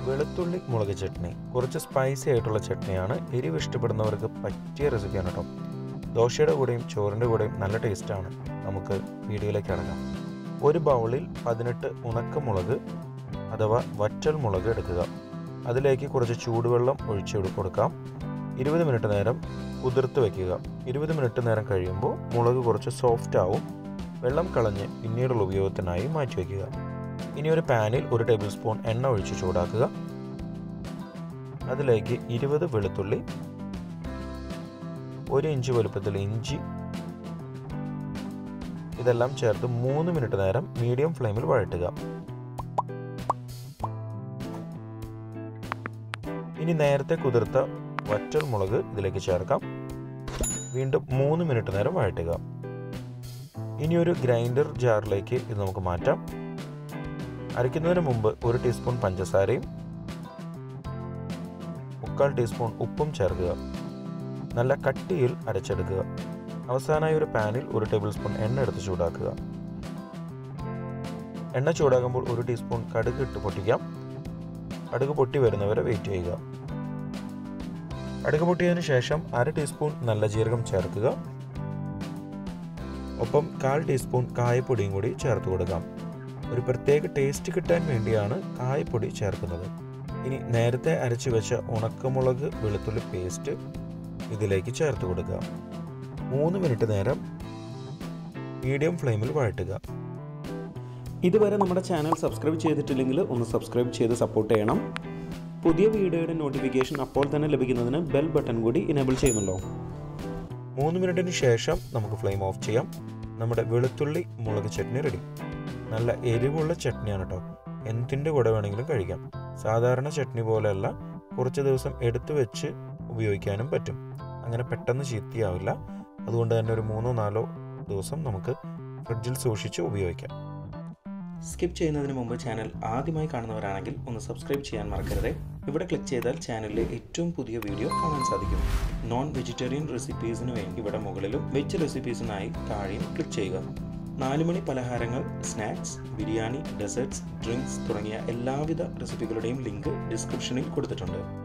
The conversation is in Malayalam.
വെളുത്തുള്ളി മുളക് ചട്നി കുറച്ച് സ്പൈസി ആയിട്ടുള്ള ചട്നിയാണ്. എരിവ് ഇഷ്ടപ്പെടുന്നവർക്ക് പറ്റിയ റെസിപ്പിയാണ് കേട്ടോ. ദോശയുടെ കൂടെയും ചോറിൻ്റെ കൂടെയും നല്ല ടേസ്റ്റാണ്. നമുക്ക് വീഡിയോയിലേക്ക് ഇറങ്ങാം. ഒരു ബൗളിൽ 18 ഉണക്കമുളക് അഥവാ വറ്റൽ മുളക് എടുക്കുക. അതിലേക്ക് കുറച്ച് ചൂടുവെള്ളം ഒഴിച്ചു കൊടുക്കാം. 20 മിനിറ്റ് നേരം കുതിർത്ത് വയ്ക്കുക. 20 മിനിറ്റ് നേരം കഴിയുമ്പോൾ മുളക് കുറച്ച് സോഫ്റ്റ് ആവും. വെള്ളം കളഞ്ഞ് പിന്നീടുള്ള ഉപയോഗത്തിനായി മാറ്റിവെക്കുക. ഇനി ഒരു പാനിൽ 1 ടേബിൾ സ്പൂൺ എണ്ണ ഒഴിച്ച് ചൂടാക്കുക. അതിലേക്ക് 20 വെളുത്തുള്ളി, 1 ഇഞ്ച് വലുപ്പത്തിൽ ഇഞ്ചി, ഇതെല്ലാം ചേർത്ത് 3 മിനിറ്റ് നേരം മീഡിയം ഫ്ലെയിമിൽ വഴറ്റുക. ഇനി നേരത്തെ കുതിർത്ത വറ്റൽ മുളക് ഇതിലേക്ക് ചേർക്കാം. വീണ്ടും 3 മിനിറ്റ് നേരം വഴറ്റുക. ഇനി ഒരു ഗ്രൈൻഡർ ജാറിലേക്ക് ഇത് നമുക്ക് മാറ്റാം. അരയ്ക്കുന്നതിന് മുമ്പ് 1 ടീസ്പൂൺ പഞ്ചസാരയും 1/4 ടീസ്പൂൺ ഉപ്പും ചേർക്കുക. നല്ല കട്ടിയിൽ അരച്ചെടുക്കുക. അവസാനമായി ഒരു പാനിൽ 1 ടേബിൾ സ്പൂൺ എണ്ണ എടുത്ത് ചൂടാക്കുക. എണ്ണ ചൂടാകുമ്പോൾ 1 ടീസ്പൂൺ കടുക് ഇട്ട് പൊട്ടിക്കാം. കടുക് പൊട്ടി വരുന്നവരെ വെയിറ്റ് ചെയ്യുക. കടുക് പൊട്ടിയതിനു ശേഷം 1/2 ടീസ്പൂൺ നല്ല ജീരകം ചേർക്കുക. ഒപ്പം 1/4 ടീസ്പൂൺ കായപ്പൊടിയും കൂടി ചേർത്ത് കൊടുക്കാം. ഒരു പ്രത്യേക ടേസ്റ്റ് കിട്ടാൻ വേണ്ടിയാണ് കായപ്പൊടി ചേർക്കുന്നത്. ഇനി നേരത്തെ അരച്ചു വെച്ച ഉണക്കമുളക് വെളുത്തുള്ളി പേസ്റ്റ് ഇതിലേക്ക് ചേർത്ത് കൊടുക്കുക. 3 മിനിറ്റ് നേരം മീഡിയം ഫ്ലെയിമിൽ വഴറ്റുക. ഇതുവരെ നമ്മുടെ ചാനൽ സബ്സ്ക്രൈബ് ചെയ്തിട്ടില്ലെങ്കിൽ ഒന്ന് സബ്സ്ക്രൈബ് ചെയ്ത് സപ്പോർട്ട് ചെയ്യണം. പുതിയ വീഡിയോയുടെ നോട്ടിഫിക്കേഷൻ അപ്പോൾ തന്നെ ലഭിക്കുന്നതിന് ബെൽ ബട്ടൺ കൂടി ഇനേബിൾ ചെയ്യുന്നുണ്ടോ. 3 മിനിറ്റിന് ശേഷം നമുക്ക് ഫ്ലെയിം ഓഫ് ചെയ്യാം. നമ്മുടെ വെളുത്തുള്ളി മുളക് ചട്നി റെഡി. നല്ല എരിവുള്ള ചട്നിയാണ് കേട്ടോ. എന്തിൻ്റെ കൂടെ വേണമെങ്കിലും കഴിക്കാം. സാധാരണ ചട്നി പോലെയല്ല, കുറച്ച് ദിവസം എടുത്തു വെച്ച് ഉപയോഗിക്കാനും പറ്റും. അങ്ങനെ പെട്ടെന്ന് ചീത്തയാവില്ല. അതുകൊണ്ട് തന്നെ ഒരു 3-4 ദിവസം നമുക്ക് ഫ്രിഡ്ജിൽ സൂക്ഷിച്ച് ഉപയോഗിക്കാം. സ്കിപ്പ് ചെയ്യുന്നതിന് മുമ്പ് ചാനൽ ആദ്യമായി കാണുന്നവരാണെങ്കിൽ ഒന്ന് സബ്സ്ക്രൈബ് ചെയ്യാൻ മറക്കരുത്. ഇവിടെ ക്ലിക്ക് ചെയ്താൽ ചാനലിലെ ഏറ്റവും പുതിയ വീഡിയോ കാണാൻ സാധിക്കും. നോൺ വെജിറ്റേറിയൻ റെസിപ്പീസിന് വേണ്ടി ഇവിടെ മുകളിലും വെജ് റെസിപ്പീസിനായി താഴെയും ക്ലിക്ക് ചെയ്യുക. 4 മണി പലഹാരങ്ങൾ, സ്നാക്സ്, ബിരിയാണി, ഡെസേർട്സ്, ഡ്രിങ്ക്സ് തുടങ്ങിയ എല്ലാവിധ റെസിപ്പികളുടെയും ലിങ്ക് ഡിസ്ക്രിപ്ഷനിൽ കൊടുത്തിട്ടുണ്ട്.